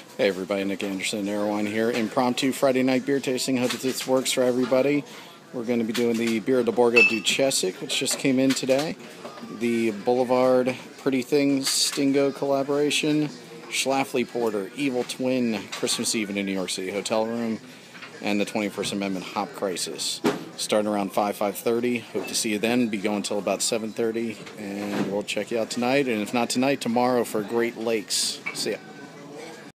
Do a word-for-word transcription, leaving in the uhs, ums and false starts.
Hey everybody, Nick Anderson, Arrowine here. Impromptu Friday night beer tasting. Hope that this works for everybody. We're going to be doing the Beer de Borgo Duchessic, which just came in today. The Boulevard Pretty Things Stingo collaboration. Schlafly Porter, Evil Twin, Christmas Eve in a New York City hotel room. And the twenty-first Amendment Hop Crisis. Starting around five, five thirty. Hope to see you then. Be going until about seven thirty. And we'll check you out tonight. And if not tonight, tomorrow for Great Lakes. See ya.